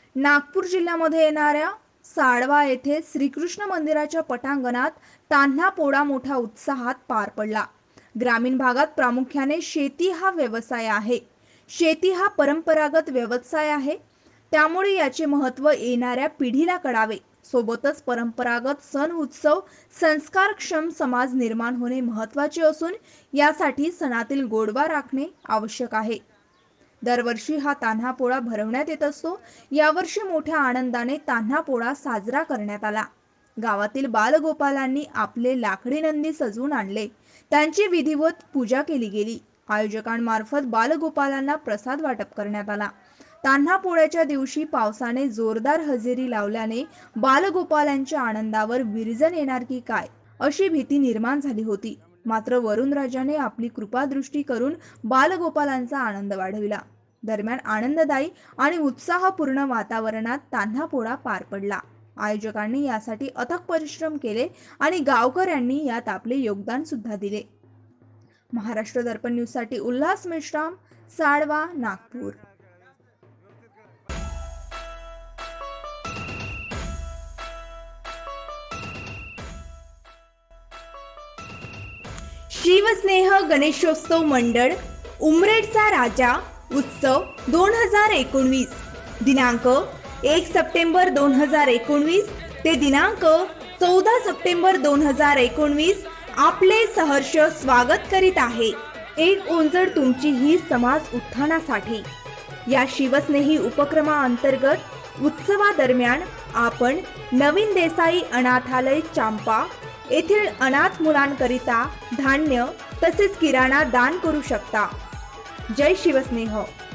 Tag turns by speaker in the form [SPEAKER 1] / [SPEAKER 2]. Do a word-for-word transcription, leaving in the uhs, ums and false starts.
[SPEAKER 1] नागपूर जिल्ह्यामध्ये येणाऱ्या साडवा येथे श्रीकृष्ण मंदिराच्या पटांगणात तान्हा पोळा मोठ्या उत्साहात पार पडला। ग्रामीण भागात प्रामुख्याने शेती हा व्यवसाय आहे। शेती हा परंपरागत व्यवसाय आहे, त्यामुळे याचे महत्त्व येणाऱ्या पिढीला कळावे। सोबतच परंपरागत सण उत्सव संस्कारक्षम समाज निर्माण होणे महत्त्वाचे असून यासाठी सणातील गोडवा राखणे आवश्यक आहे। दरवर्षी हा तान्हा पोळा भरवण्यात येत असतो। यावर्षी मोठ्या आनंदाने तान्हा पोळा साजरा करण्यात आला। गावातील बालगोपालांनी आपले लाकडी नंदी सजवून आणले, त्यांची विधिवत पूजा केली गेली। आयोजकांमार्फत बालगोपालांना प्रसाद वाटप करण्यात आला। तान्हा पोळ्याच्या दिवशी पावसाने जोरदार हजेरी लावल्याने बालगोपालांच्या आनंदावर विरजण येणार की काय अशी भीती निर्माण झाली होती। मात्र वरुणराजाने आपली कृपादृष्टी करून बालगोपालांचा आनंद वाढविला। दरम्यान आनंददायी आणि उत्साहपूर्ण वातावरणात तान्हा पोळा पार पडला। आयोजकांनी यासाठी अथक परिश्रम केले आणि गावकऱ्यांनी यात आपले योगदान सुद्धा दिले। महाराष्ट्र दर्पण न्यूज साठी उल्हास मेश्राम, साडवा, नागपूर। शिवस्नेह गणेशोत्सव मंडळ उमरेडचा राजा उत्सव दोन हजार एकोणवीस दिनांक एक सप्टेंबर दोन हजार एकोणवीस ते दिनांक चौदा सप्टेंबर दोन हजार एकोणवीस आपले सहर्ष स्वागत करीत आहे। एक ओंजळ तुमची ही समाज उत्थानासाठी या शिवस्नेही उपक्रमाअंतर्गत उत्सवादरम्यान आपण नवीन देसाई अनाथालय चांपा येथील अनाथ मुलांकरिता धान्य तसेच किराणा दान करू शकता। जय शिवस्नेह।